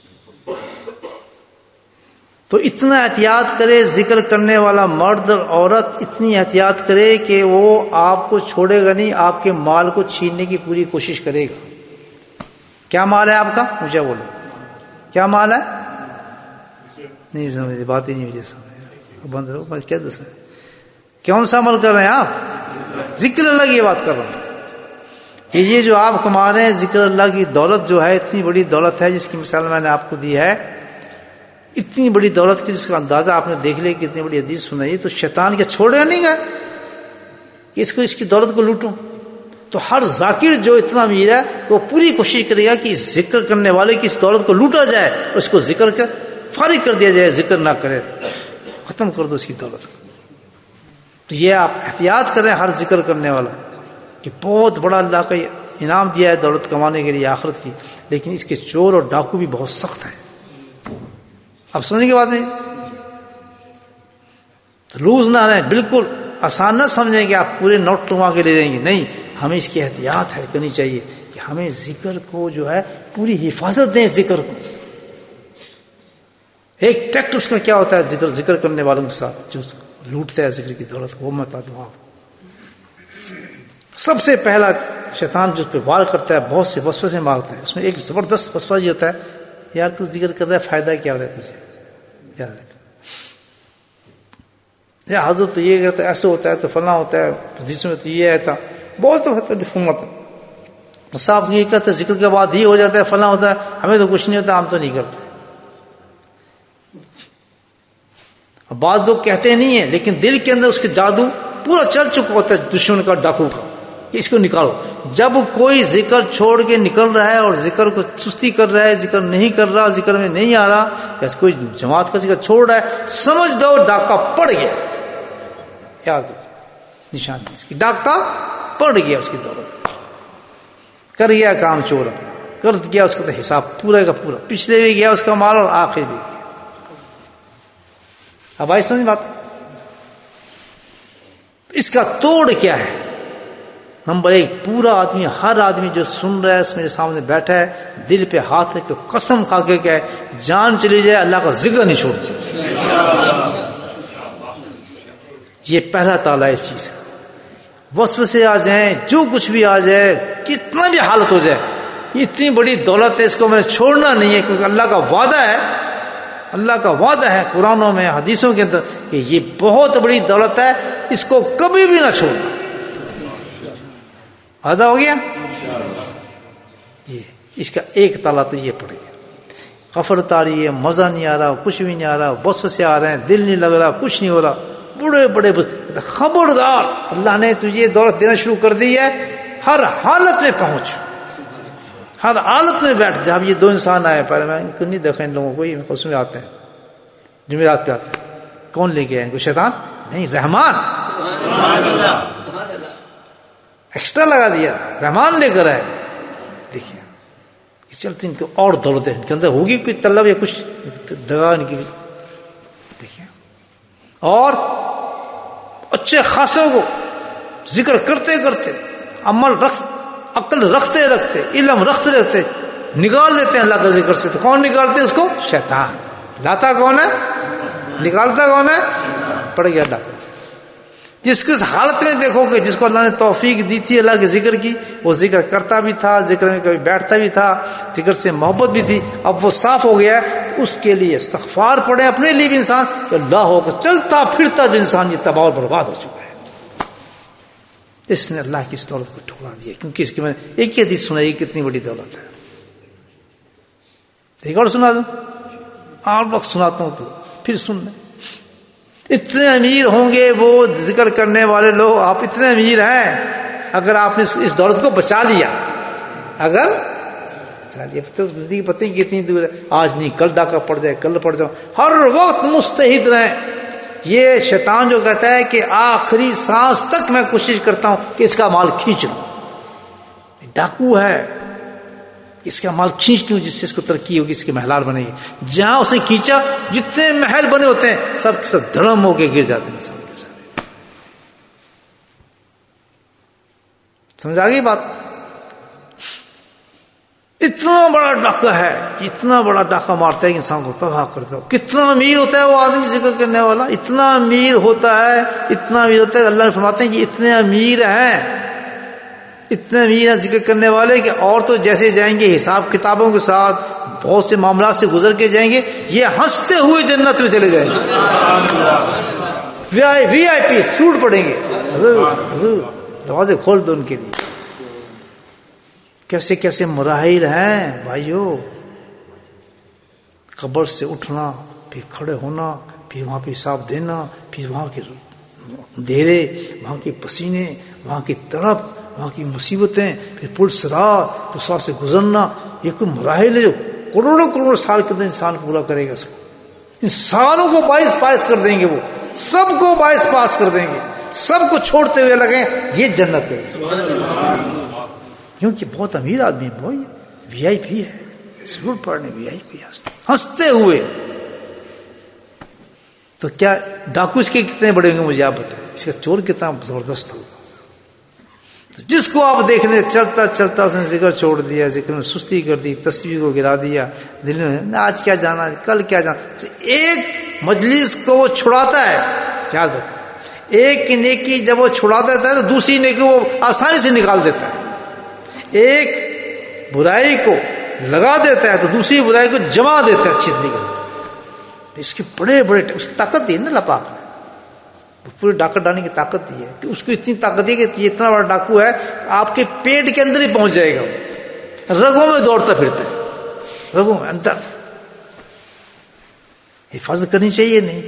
تو اتنا احتیاط کرے ذکر کرنے والا مرد اور عورت، اتنی احتیاط کرے کہ وہ آپ کو چھوڑے گا نہیں، آپ کے مال کو چھیننے کی پوری کوشش کرے گا. کیا مال ہے آپ کا؟ مجھے بولو کیا مال ہے؟ نہیں سمجھ بات ہی نہیں مجھے سمجھ. بند رہو، بس کیا دس ہے. کون سا عمل کر رہے ہیں آپ؟ ذکر اللہ کی بات کر رہا ہوں. کہ یہ جو آپ کما رہے ہیں ذکر اللہ کی دولت جو ہے اتنی بڑی دولت ہے جس کی مثال میں نے آپ کو دی ہے، اتنی بڑی دولت کی جس کا اندازہ آپ نے دیکھ لیا کہ اتنی بڑی حدیث سنائی، تو شیطان کیا چھوڑے نہیں گئے کہ اس کو اس کی دولت کو لوٹوں؟ تو ہر ذاکر جو اتنا امیر ہے وہ پوری کوشش کرے گا کہ ذکر کرنے والے کی اس دولت کو لوٹا جائے، اس کو ذکر کر فارغ کر دیا جائے، ذکر نہ کرے، ختم کر دو اس کی دولت کو۔ تو یہ آپ احتیاط کریں ہر ذکر کرنے والا کہ بہت بڑا اللہ کا انعام دیا ہے دولت کمانے کے لیے آخرت کی، لیکن اس کے چور اور ڈاکو بھی بہت سخت ہیں۔ اب سمجھنے کے بعد میں لوز نہ رہیں، بالکل آسان نہ سمجھیں کہ آپ پورے نوٹ کما کے لے دیں گے، نہیں، ہمیں اس کی احتیاط ہے کرنی چاہیے کہ ہمیں ذکر کو جو ہے پوری حفاظت دیں، ذکر کو۔ ایک ٹیکٹ اس کا کیا ہوتا ہے ذکر ذکر کرنے والوں کے ساتھ جو لوٹتا ہے ذکر کی دولت کو، وہ میں بتا دوں آپ کو۔ سب سے پہلا شیطان جو پہ وار کرتا ہے بہت سے وسوسے مارتا ہے، اس میں ایک زبردست وسوسہ یہ ہوتا ہے، یار تو ذکر کر رہا ہے، فائدہ کیا ہو رہا ہے تجھے؟ یاد رکھ، یا حضرت تو یہ کہتا ہے ایسے ہوتا ہے تو فلاں ہوتا ہے، حدیثوں میں تو یہ ہے تھا، بہت تو ہوتا صاحب یہ کہتے ذکر کے بعد یہ ہو جاتا ہے، فلاں ہوتا ہے، ہمیں تو کچھ نہیں ہوتا، ہم تو نہیں کرتے۔ بعض لوگ کہتے نہیں ہیں لیکن دل کے اندر اس کے جادو پورا چل چکا ہوتا ہے دشمن کا، ڈاکو کا، کہ اس کو نکالو۔ جب کوئی ذکر چھوڑ کے نکل رہا ہے اور ذکر کو سستی کر رہا ہے، ذکر نہیں کر رہا، ذکر میں نہیں آ رہا، یا کوئی جماعت کا ذکر چھوڑ رہا ہے، سمجھ دو ڈاکہ پڑ گیا، یاد رکھو نشانی اس کی، ڈاکہ پڑ گیا، اس کی دولت کر گیا کام چور اپنا، کر گیا اس کا تو حساب پورا کا پورا، پچھلے بھی گیا اس کا مال اور آخر بھی گیا۔ اب آئی سمجھ بات؟ اس کا توڑ کیا ہے؟ نمبر ایک، پورا آدمی، ہر آدمی جو سن رہا ہے اس میرے سامنے بیٹھا ہے، دل پہ ہاتھ ہے کہ قسم کھا کے کہ جان چلی جائے اللہ کا ذکر نہیں چھوڑ، یہ پہلا تالا اس چیز ہے۔ وسوسے آ جائیں، جو کچھ بھی آ جائے، کتنا بھی حالت ہو جائے، یہ اتنی بڑی دولت ہے، اس کو میں نے چھوڑنا نہیں ہے، کیونکہ اللہ کا وعدہ ہے، اللہ کا وعدہ ہے قرآنوں میں حدیثوں کے اندر کہ یہ بہت بڑی دولت ہے، اس کو کبھی بھی نہ چھوڑنا۔ وعدہ ہو گیا؟ یہ اس کا ایک تالا تو یہ پڑے گا، غفلت آ رہی ہے، مزہ نہیں آ رہا، کچھ بھی نہیں آ رہا، وسوسے آ رہے ہیں، دل نہیں لگ رہا، کچھ نہیں ہو رہا، بڑے بڑے خبردار، اللہ نے تجھے دولت دینا شروع کر دی ہے، ہر حالت میں پہنچ، ہر حالت میں بیٹھ جا۔ اب یہ دو انسان آئے، پہلے میں ان کو نہیں دیکھا ان لوگوں کو، یہ خصوص میں آتے ہیں، جمعرات پہ آتے ہیں، کون لے کے آئے ان کو؟ شیطان نہیں، رحمان، ایکسٹرا لگا دیا، رحمان لے کر آئے۔ دیکھیے چلتے ان کو اور دولت ہے، ان کے اندر ہوگی کوئی طلب یا کچھ دگا ان کی، دیکھیے، اور اچھے خاصوں کو ذکر کرتے کرتے، عمل رکھ، عقل رکھتے رکھتے، علم رکھتے رکھتے نکال دیتے ہیں اللہ کا ذکر سے۔ تو کون نکالتے اس کو؟ شیطان۔ لاتا کون ہے؟ نکالتا کون ہے؟ پڑ گیا ڈاکہ۔ جس کس حالت میں دیکھو کہ جس کو اللہ نے توفیق دی تھی اللہ کے ذکر کی، وہ ذکر کرتا بھی تھا، ذکر میں کبھی بیٹھتا بھی تھا، ذکر سے محبت بھی تھی، اب وہ صاف ہو گیا ہے، اس کے لیے استغفار پڑے اپنے لیے بھی انسان کہ اللہ ہو کر چلتا پھرتا جو انسان یہ تباہ و برباد ہو چکا ہے، اس نے اللہ کی اس دولت کو ٹھکرا دیا، کیونکہ اس کی میں نے ایک ہی حدیث سنائی کتنی بڑی دولت ہے۔ ایک اور سنا دوں، اور وقت سناتا ہوں تو پھر سن لیں۔ اتنے امیر ہوں گے وہ ذکر کرنے والے لوگ، آپ اتنے امیر ہیں اگر آپ نے اس دولت کو بچا لیا، اگر بچا لیا تو زندگی پتہ نہیں کتنی دور ہے، آج نہیں کل ڈاکہ پڑ جائے، کل پڑ جاؤ، ہر وقت مستعد رہیں۔ یہ شیطان جو کہتا ہے کہ آخری سانس تک میں کوشش کرتا ہوں کہ اس کا مال کھینچ لوں، ڈاکو ہے، اس کا مال کھینچ لوں جس سے اس کو ترقی ہوگی، اس کے محلات بنے گی۔ جہاں اسے کھینچا جتنے محل بنے ہوتے ہیں سب کے سب دھڑم ہو کے گر جاتے ہیں انسان کے ساتھ۔ سمجھ آ گئی بات؟ اتنا بڑا ڈاکہ ہے، اتنا بڑا ڈاکہ مارتا ہے کہ انسان کو تباہ کرتا ہے۔ کتنا امیر ہوتا ہے وہ آدمی ذکر کرنے والا، اتنا امیر ہوتا ہے، اتنا امیر ہوتا ہے، اللہ نے فرماتے ہیں کہ اتنے امیر ہیں، اتنے امیر ہیں ذکر کرنے والے کہ اور تو جیسے جائیں گے حساب کتابوں کے ساتھ بہت سے معاملات سے گزر کے جائیں گے، یہ ہنستے ہوئے جنت میں چلے جائیں گے، وی آئی وی آئی پی سوٹ پڑیں گے، حضور حضور دروازے کھول دو ان کے لیے، کیسے کیسے مراحل ہیں بھائیو. قبر سے اٹھنا، پھر کھڑے ہونا، پھر وہاں پہ حساب دینا، پھر وہاں کے اندھیرے، وہاں کے پسینے، وہاں کی تڑپ، وہاں کی مصیبتیں، پھر پل صراط، پل صراط سے گزرنا. یہ کوئی مراحل ہے جو کروڑوں کروڑ سال کے اندر انسان پورا کرے گا. اس کو انسانوں کو باعث پاس کر دیں گے، وہ سب کو باعث پاس کر دیں گے، سب کو چھوڑتے ہوئے لگیں یہ جنت ہے. کیونکہ بہت امیر آدمی ہے، بہت وی آئی پی ہے، ضرور پڑھنے وی آئی پی ہنستے ہوئے. تو کیا ڈاکو اس کے کتنے بڑے ہوں گے مجھے آپ بتائیں، اس کا چور کتنا زبردست ہوگا. جس کو آپ دیکھنے چلتا چلتا اس نے ذکر چھوڑ دیا، ذکر میں سستی کر دی، تصویر کو گرا دیا، دل میں آج کیا جانا، کل کیا جانا. ایک مجلس کو وہ چھڑاتا ہے، یاد رکھو، ایک نیکی جب وہ چھڑا دیتا ہے تو دوسری نیکی وہ آسانی سے نکال دیتا ہے. ایک برائی کو لگا دیتا ہے تو دوسری برائی کو جما دیتا ہے اچھی طریقے سے. اس کے بڑے بڑے اس کی طاقت دی ہے نا اللہ پاک نے، پورے ڈاکہ ڈالنے کی طاقت دی ہے کہ اس کو اتنی طاقت دی کہ یہ اتنا بڑا ڈاکو ہے آپ کے پیٹ کے اندر ہی پہنچ جائے گا، رگوں میں دوڑتا پھرتا ہے، رگوں میں اندر. حفاظت کرنی چاہیے نہیں.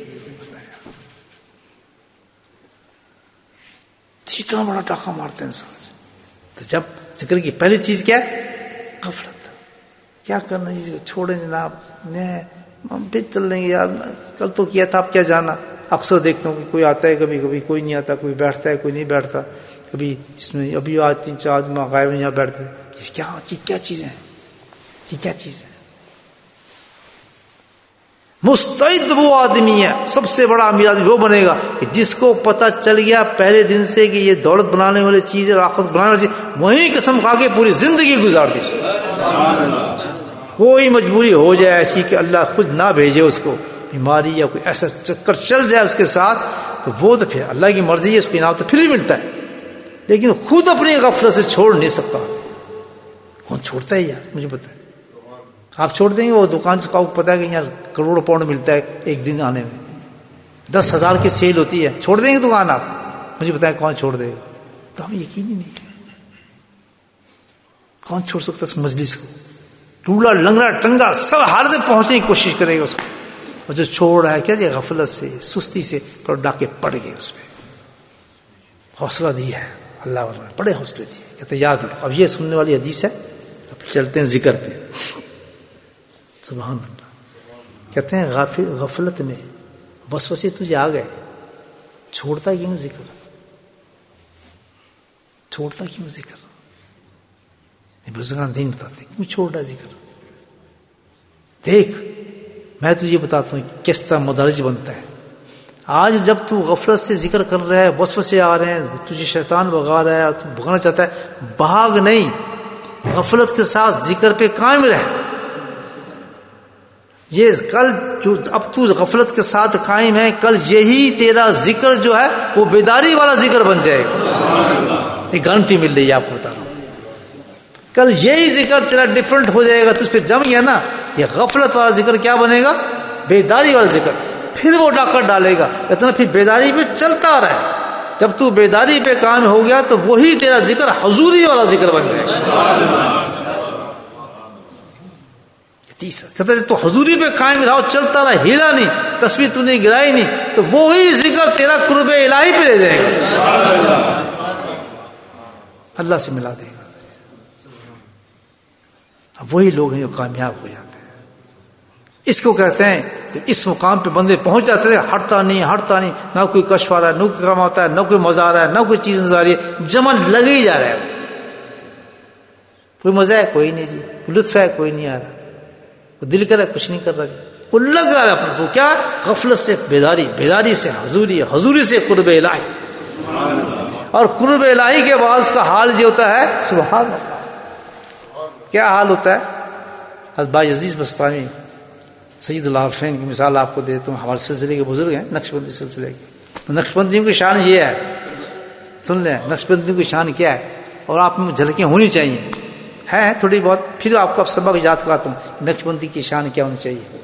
اتنا بڑا ڈاکہ مارتا ہے انسان سے. تو جب ذکر کی پہلی چیز کیا ہے؟ غفلت. کیا کرنا ہے، چھوڑیں جناب، ہم پھر چل لیں گے یار، کل تو کیا تھا اب کیا جانا. اکثر دیکھتا ہوں کہ کوئی آتا ہے، کبھی کبھی کوئی نہیں آتا، کوئی بیٹھتا ہے کوئی نہیں بیٹھتا، کبھی اس میں ابھی آج تین چار آدمی غائب یہاں بیٹھتے ہیں. کیا کیا چیزیں ہیں، یہ کیا چیز ہے؟ مستعد وہ آدمی ہے، سب سے بڑا امیر آدمی وہ بنے گا کہ جس کو پتہ چل گیا پہلے دن سے کہ یہ دولت بنانے والی چیز ہے، آخرت بنانے والی چیز، وہیں قسم کھا کے پوری زندگی گزار دی. کوئی مجبوری ہو جائے ایسی کہ اللہ خود نہ بھیجے اس کو، بیماری یا کوئی ایسا چکر چل جائے اس کے ساتھ، تو وہ تو پھر اللہ کی مرضی ہے، اس کو انعام تو پھر ہی ملتا ہے. لیکن خود اپنی غفلت سے چھوڑ نہیں سکتا. کون چھوڑتا ہے یار، مجھے پتا ہے. آپ چھوڑ دیں گے وہ دکان سے، آپ کو پتا ہے کہ یار کروڑ پاؤنڈ ملتا ہے ایک دن آنے میں، دس ہزار کی سیل ہوتی ہے، چھوڑ دیں گے دکان آپ؟ مجھے پتا ہے کون چھوڑ دے گا. تو ہمیں یقین ہی نہیں ہے کون چھوڑ سکتا اس مجلس کو. ٹولا لنگڑا ٹنگا سب حالت پہنچنے کی کوشش کرے گا اس کو. اور جو چھوڑ رہا ہے کیا جی غفلت سے، سستی سے، پر ڈاکے پڑ گئے اس میں. حوصلہ دیا ہے اللہ والے، بڑے حوصلے دیے، کہتے یاد رکھو. اب یہ سننے والی حدیث ہے، اب چلتے ہیں ذکر پہ. سبحان اللہ. کہتے ہیں غافل غفلت میں وسوسے تجھے آ گئے، چھوڑتا کیوں ذکر، چھوڑتا کیوں ذکر. بزرگان دین بتاتے کیوں چھوڑ رہا ذکر. دیکھ میں تجھے بتاتا ہوں کس طرح مدارج بنتا ہے. آج جب تو غفلت سے ذکر کر رہا ہے، وسوسے آ رہے ہیں، تجھے شیطان بھگا رہا ہے اور تو بھگانا چاہتا ہے، بھاگ نہیں، غفلت کے ساتھ ذکر پہ قائم رہ. یہ کل جو اب تو غفلت کے ساتھ قائم ہے، کل یہی تیرا ذکر جو ہے وہ بیداری والا ذکر بن جائے گا. یہ گارنٹی مل رہی ہے آپ کو بتا رہا ہوں. کل یہی ذکر تیرا ڈیفرنٹ ہو جائے گا. تو اس پہ جم گیا نا، یہ غفلت والا ذکر کیا بنے گا؟ بیداری والا ذکر. پھر وہ ڈاکر ڈالے گا، اتنا پھر بیداری پہ چلتا رہے. جب تو بیداری پہ قائم ہو گیا تو وہی تیرا ذکر حضوری والا ذکر بن جائے گا. تیسرا کہتا ہے تو حضوری پہ قائم رہا، چلتا رہا، ہلا نہیں، تسبیح تو نہیں گرائی نہیں، تو وہی ذکر تیرا قرب الہی پہ لے جائے گا، اللہ سے ملا دے گا. اب وہی لوگ ہیں جو کامیاب ہو جاتے ہیں. اس کو کہتے ہیں کہ اس مقام پہ بندے پہنچ جاتے ہیں، ہٹتا نہیں ہٹتا نہیں، نہ کوئی کشف آ رہا ہے، نہ کوئی کام آتا ہے، نہ کوئی مزہ آ رہا ہے، نہ کوئی چیز نظر آ رہی ہے، جمع لگے ہی جا رہا ہے. کوئی مزہ ہے کوئی نہیں جی، کوئی لطف ہے کوئی نہیں آ رہا، کوئی دل کر رہا ہے کچھ نہیں کر رہا جی، وہ لگ رہا ہے اپنا. تو کیا غفلت سے بیداری، بیداری سے حضوری، حضوری سے قرب الہی، اور قرب الہی کے بعد اس کا حال یہ ہوتا ہے سبحان اللہ. کیا حال ہوتا ہے؟ حضرت بایزید بستامی سید العارفین کی مثال آپ کو دیتا ہوں. ہمارے سلسلے کے بزرگ ہیں، نقشبندی سلسلے کے. نقشبندیوں کی شان یہ ہے، سن لیں نقشبندیوں کی شان کیا ہے، اور آپ میں جھلکیں ہونی چاہیے، ہے تھوڑی بہت، پھر آپ کو اب سبق یاد کراتا ہوں نقشبندی کی شان کیا ہونی چاہیے.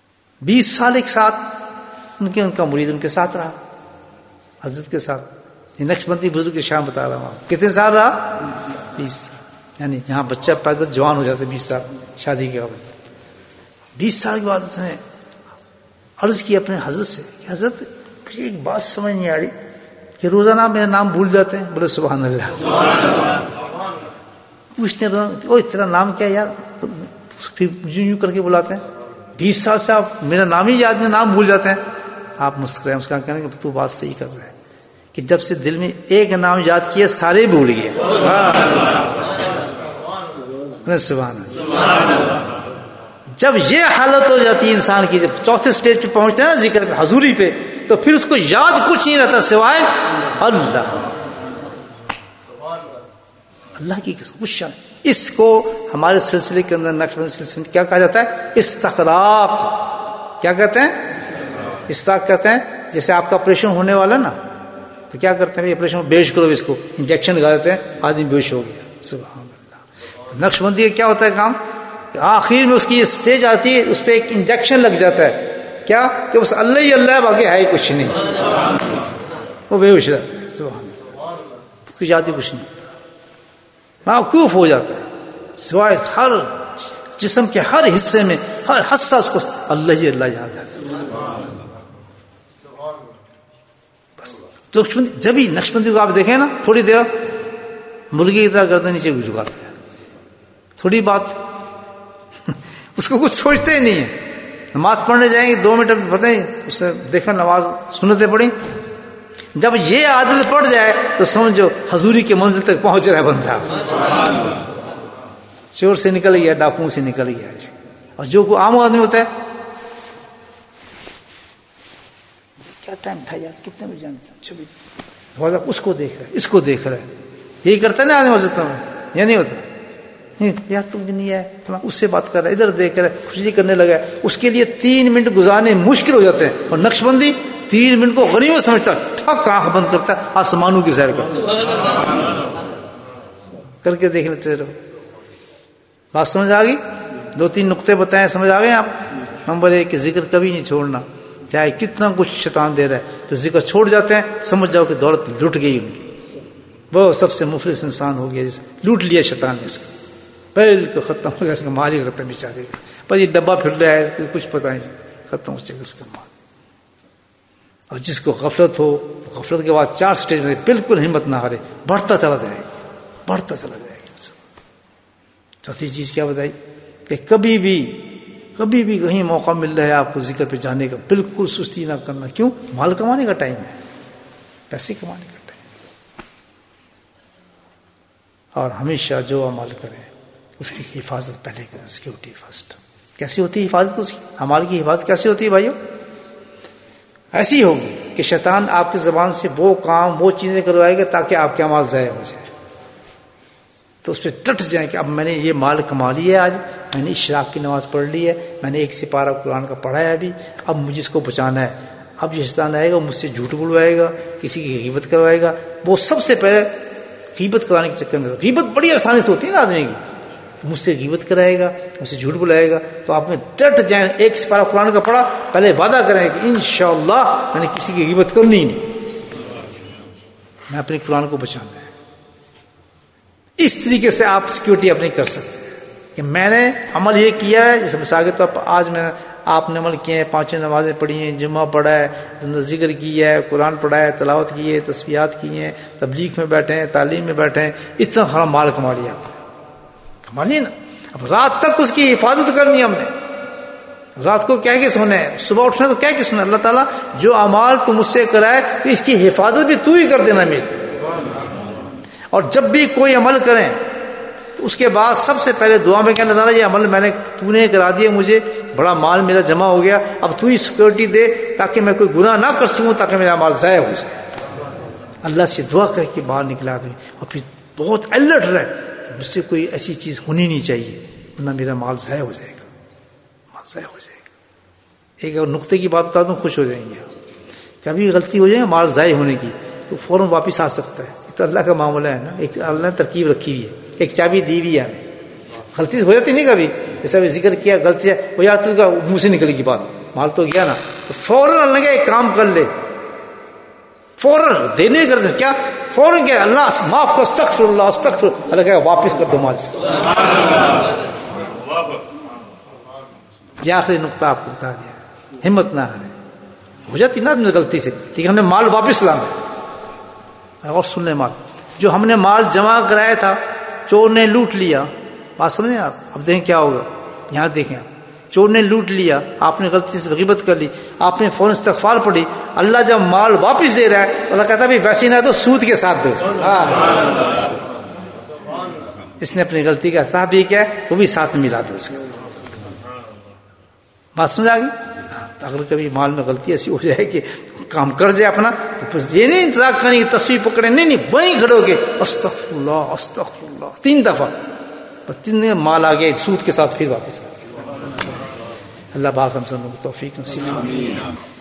بیس سال ایک ساتھ ان کے ان کا مرید ان کے ساتھ رہا، حضرت کے ساتھ. یہ نقشبندی بزرگ کی شان بتا رہا ہوں آپ. کتنے سال رہا؟ بیس سال. یعنی جہاں بچہ پیدا جوان ہو جاتا ہے بیس سال شادی کے قبل. بیس سال کے بعد اس نے عرض کی اپنے حضرت سے کہ حضرت ایک بات سمجھ نہیں آ رہی کہ روزانہ میرا نام بھول جاتے ہیں. بولے سبحان اللہ. پوچھتے ہیں تیرا نام کیا یار؟ پھر یوں یوں کر کے بلاتے ہیں. بیس سال سے آپ میرا نام ہی یاد نہیں, نام بھول جاتے ہیں. آپ مسکرائیں, اس کا کہنا کہ تو بات صحیح کر رہا ہے کہ جب سے دل میں ایک نام یاد کیا سارے بھول گئے. سبحان اللہ. جب یہ حالت ہو جاتی ہے انسان کی, جب چوتھے سٹیج پہ پہنچتے ہیں نا ذکر پہ, حضوری پہ, تو پھر اس کو یاد کچھ نہیں رہتا سوائے اللہ. اللہ کی قسم کچھ شان. اس کو ہمارے سلسلے کے اندر نقشبندی سلسلے میں کیا کہا جاتا ہے؟ استقراق. کیا کہتے ہیں؟ استقراق کہتے ہیں. جیسے آپ کا آپریشن ہونے والا نا, تو کیا کرتے ہیں آپریشن بیش کرو, اس کو انجیکشن لگا دیتے ہیں, آدمی بیش ہو گیا. سبحان اللہ. نقشبندی کا کیا ہوتا ہے کام؟ آخر میں اس کی اسٹیج آتی ہے, اس پہ ایک انجیکشن لگ جاتا ہے. کیا کہ بس اللہ ہی اللہ ہے, باقی ہے ہی کچھ نہیں. وہ بے ہوش رہتا ہے. سبحان اللہ. اس کی یاد ہی کچھ نہیں, موقوف ہو جاتا ہے. سوائے ہر جسم کے ہر حصے میں, ہر حصہ اس کو اللہ ہی اللہ یاد آتا ہے. بس نقشبندی, جب ہی نقشبندی کو آپ دیکھیں نا, تھوڑی دیر مرغی کی طرح گردن نیچے جھکاتے ہیں. تھوڑی بات اس کو کچھ سوچتے ہی نہیں ہے. نماز پڑھنے جائیں گے, دو منٹ پتہ ہی اس سے دیکھا نماز سنتیں پڑھی. جب یہ عادت پڑ جائے تو سمجھو حضوری کے منزل تک پہنچ رہا ہے بندہ. چور سے نکل گیا, ڈاکوؤں سے نکل گیا. اور جو کوئی عام آدمی ہوتا ہے, کیا ٹائم تھا یار, کتنے بجے جانا, اس کو دیکھ رہا ہے, اس کو دیکھ رہا ہے. یہی کرتا ہے نا آدمی مسجد میں, یہ نہیں ہوتا یار تم نہیں ہے, اس سے بات کر رہا ہے, ادھر دیکھ رہا ہے, خوشی کرنے لگا ہے. اس کے لیے تین منٹ گزارنے مشکل ہو جاتے ہیں. اور نقشبندی تین منٹ کو غنیمت سمجھتا ہے, ٹھک آنکھ بند کرتا ہے, آسمانوں کی سیر کرتا کر کے دیکھ لیتے رہو. بات سمجھ آ گئی؟ دو تین نقطے بتائیں, سمجھ آ گئے آپ؟ نمبر ایک کہ ذکر کبھی نہیں چھوڑنا, چاہے کتنا کچھ شیطان دے رہا ہے. تو ذکر چھوڑ جاتے ہیں, سمجھ جاؤ کہ دولت لٹ گئی ان کی, وہ سب سے مفلس انسان ہو گیا, جسے لوٹ لیا شیطان نے. اس کا بالکل ختم ہو گیا, اس کا مال ہی ختم بیچارے گا. پر یہ ڈبہ پھر رہا ہے, کچھ پتہ نہیں, ختم ہو جائے گا اس کا مال. اور جس کو غفلت ہو, تو غفلت کے بعد چار سٹیج میں بالکل ہمت نہ ہارے, بڑھتا چلا جائے گا, بڑھتا چلا جائے گا. چوتھی چیز کیا بتائی کہ کبھی بھی کبھی بھی کہیں موقع مل رہا ہے آپ کو ذکر پہ جانے کا, بالکل سستی نہ کرنا. کیوں؟ مال کمانے کا ٹائم ہے, پیسے کمانے کا ٹائم. اور ہمیشہ جو عمل کریں اس کی حفاظت پہلے کریں, سیکورٹی فرسٹ. کیسی ہوتی ہے حفاظت اس کی؟ اعمال کی حفاظت کیسی ہوتی ہے بھائیو؟ ایسی ہوگی کہ شیطان آپ کی زبان سے وہ کام, وہ چیزیں کروائے گا تاکہ آپ کے اعمال ضائع ہو جائے. تو اس پہ ڈٹ جائیں کہ اب میں نے یہ مال کما لیا ہے, آج میں نے اشراق کی نماز پڑھ لی ہے, میں نے ایک سپارہ قرآن کا پڑھا ہے ابھی, اب مجھے اس کو بچانا ہے. اب یہ شیطان آئے گا, مجھ سے جھوٹ بلوائے گا, کسی کی غیبت کروائے گا. وہ سب سے پہلے غیبت کرانے کے چکر میں, غیبت بڑی آسانی سے ہوتی ہے نا آدمی کی, مجھ سے غیبت کرائے گا, مجھ سے جھوٹ بلائے گا. تو آپ نے ڈٹ جائیں, ایک سپارہ قرآن کا پڑھا, پہلے وعدہ کریں کہ انشاءاللہ میں نے کسی کی غیبت کرنی ہی نہیں, میں اپنے قرآن کو بچانا ہے. اس طریقے سے آپ سیکیورٹی اپنی کر سکتے ہیں کہ میں نے عمل یہ کیا ہے. جیسے مثال کے طور پر آج میں آپ نے عمل کیے ہیں, پانچیں نمازیں پڑھی ہیں, جمعہ پڑھا ہے, ذکر کیا ہے, قرآن پڑھا ہے, تلاوت کی ہے, تسبیحات کی ہیں, تبلیغ میں بیٹھے ہیں, تعلیم میں بیٹھے ہیں, اتنا خراب مال کما لیا آپ نے, کما لیا نا. اب رات تک اس کی حفاظت کرنی ہے ہم نے. رات کو کہہ کے سونا ہے, صبح اٹھنا تو کہہ کے سونا, اللہ تعالیٰ جو اعمال تو مجھ سے کرائے تو اس کی حفاظت بھی تو ہی کر دینا میری. اور جب بھی کوئی عمل کریں تو اس کے بعد سب سے پہلے دعا میں کہ اللہ تعالیٰ یہ عمل میں نے تو نے کرا دیا, مجھے بڑا مال میرا جمع ہو گیا, اب تو ہی سیکورٹی دے تاکہ میں کوئی گناہ نہ کر سکوں, تاکہ میرا مال ضائع ہو جائے. اللہ سے دعا کر کے باہر نکلا آدمی, اور پھر بہت الرٹ رہے, مجھ سے کوئی ایسی چیز ہونی نہیں چاہیے ورنہ میرا مال ضائع ہو جائے گا, مال ضائع ہو جائے گا. ایک اور نقطے کی بات بتا دوں, خوش ہو جائیں گے. کبھی غلطی ہو جائے گا مال ضائع ہونے کی تو فوراً واپس آ سکتا ہے, تو اللہ کا معاملہ ہے نا, ایک اللہ نے ترکیب رکھی ہوئی ہے, ایک چابی دی ہوئی ہے. غلطی ہو جاتی نہیں کبھی, جیسا بھی ذکر کیا غلطی ہے, وہ یار تو کا منہ سے نکلے گی بات, مال تو گیا نا, تو فوراً اللہ کا ایک کام کر لے, फौरन देने करते क्या, फौरन क्या, अल्लाह माफ कर, अस्तगफिरुल्लाह अस्तगफिरुल्लाह, अल्लाह कहेगा वापस कर दो माल से। यह आखिरी नुकता आपको बता दिया, हिम्मत ना हारे, हो जाती ना गलती से, लेकिन हमने माल वापस लाना। और सुन ले, माल जो हमने माल जमा कराया था चोर ने लूट लिया, बात समझे आप। अब देखें क्या होगा, यहां देखें, चोर ने लूट लिया, आपने गलती से गिबत कर ली, आपने फौरन इस्तग़फ़ार पढ़ी, अल्लाह जब माल वापस दे रहा है अल्लाह कहता है भाई वैसे ना तो सूद के साथ दो। इसने अपनी गलती का एहसास भी किया, वो भी साथ मिला दो उसके। बात समझ आ गई। अगर कभी माल में गलती ऐसी हो जाए कि काम कर जाए अपना, तो फिर ये नहीं इंतजार करने की तस्वीर पकड़े, नहीं नहीं वहीं खड़े होके अस्तगफिरुल्लाह अस्तगफिरुल्लाह तीन दफा, बस तीन दिन माल आ गया सूद के साथ, फिर वापस आ गया। अल्लाह पाक हम सब को तौफीक नसीब फरमाए।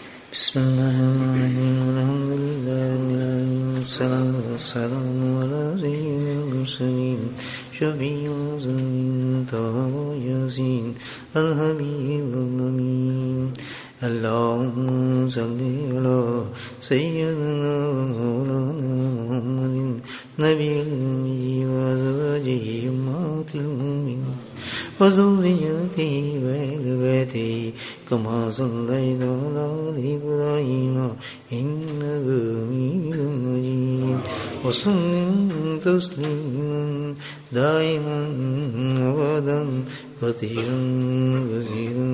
اللهم صل على سيدنا مولانا محمد نبي الأمي وأزواجه أمهات المؤمنين وذريته وأهل بيته كما صليت على آل إبراهيم إنك حميد مجيد وسلم تسليما دائما أبدا كثيرا كثيرا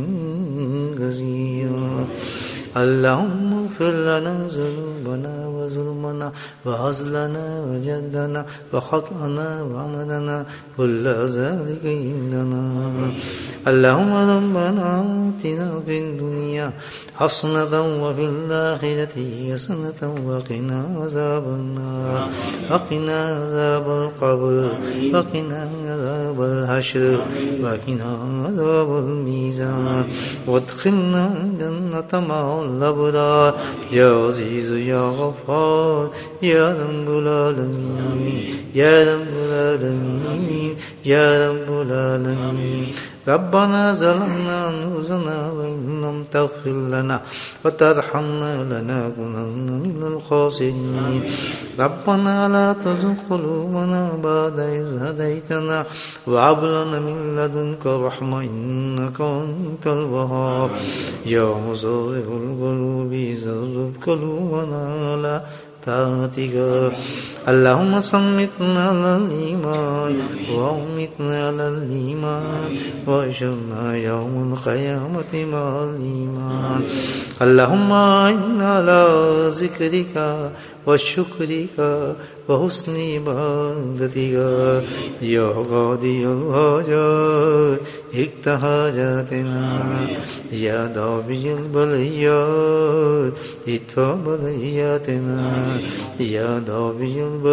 كثيرا. اللهم اغفر لنا ذنوبنا وظلمنا وهزلنا وجدنا وخطأنا وعمدنا كل ذلك عندنا. اللهم ربنا آتنا في الدنيا حسنة وفي الآخرة حسنة وقنا عذاب النار وقنا عذاب القبر وقنا عذاب الحشر وقنا عذاب الميزان وادخلنا الجنة مع الأبرار يا عزيز يا غفار يا رب العالمين يا رب العالمين يا رب العالمين. ربنا ظلمنا أنفسنا وإن لم تغفر لنا وترحمنا لنكونن من الخاسرين. ربنا لا تزغ قلوبنا بعد إذ هديتنا وهب لنا من لدنك رحمة إنك أنت الوهاب. يا مصرف القلوب صرف قلوبنا على طاعتك. اللهم صمتنا على الإيمان وأمتنا على الإيمان وأحشرنا يوم القيامة مع الإيمان. اللهم إنا على ذكرك وشكرك وحسن عبادتك يا قاضي الحاجات اقض حاجاتنا يا دافع البليات ادفع بلياتنا يا دافع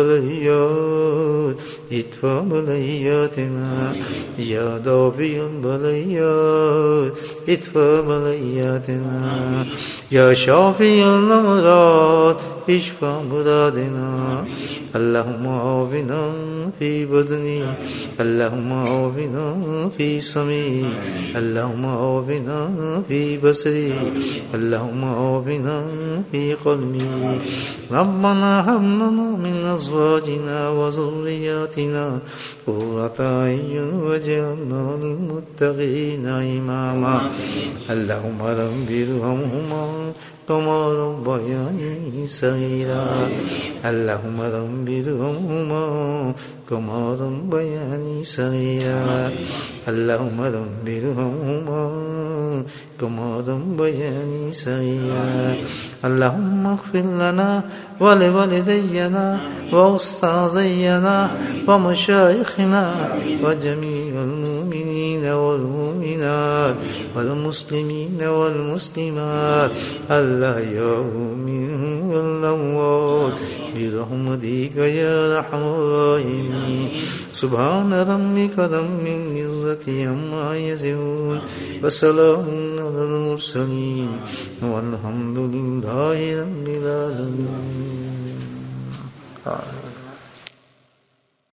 البليات ادفع بلياتنا يا دافع البليات ادفع بلياتنا يا شافي الأمراض اشفى مرادنا. اللهم عافنا في بدني اللهم عافنا في سمعي اللهم عافنا في بصري اللهم عافنا في قلبي. ربنا هب لنا من أزواجنا وذرياتنا قرة أعين واجعلنا للمتقين إماما. اللهم رب ارحمهما كما ربياني صغيرا. اللهم رب ارحمهما كما ربياني صغيرا. اللهم رب ارحمهما كما ربياني صغيرا. اللهم اغفر لنا ولوالدينا وأستاذينا ومشايخنا وجميع المؤمنين والمؤمنات والمسلمين والمسلمات الأحياء منهم والأموات برحمتك يا أرحم الراحمين. سبحان ربك رب العزة عما يصفون وسلام على المرسلين والحمد لله رب العالمين.